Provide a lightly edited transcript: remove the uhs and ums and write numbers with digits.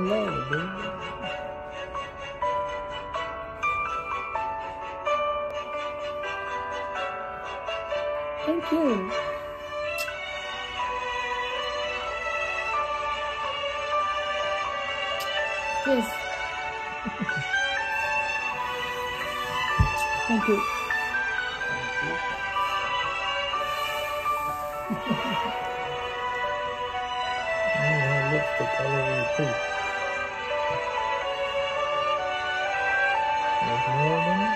love, baby. Thank you. Yes. Thank you. Lipstick all over your face. There's more of them.